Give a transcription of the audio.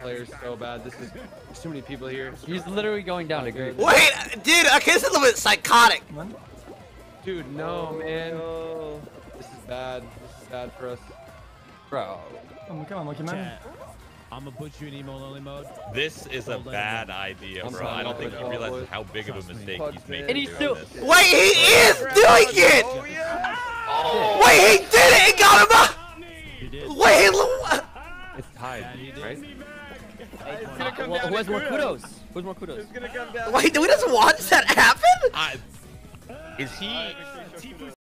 players so bad. There's too many people here. He's literally going down to grave. Wait, dude, okay, this is a little bit psychotic. Dude, no, man. This is bad. This is bad for us. Bro. Come on, lucky man. I'm gonna put you in emo only mode. This is a bad idea, bro. I don't think he realizes how big of a mistake he's making. And he's still. Wait, he is doing it! Wait, he did it! He got him up! Wait, It's tied, right? Who has more kudos? Who has more kudos? wait, do we just watch that happen? Is he?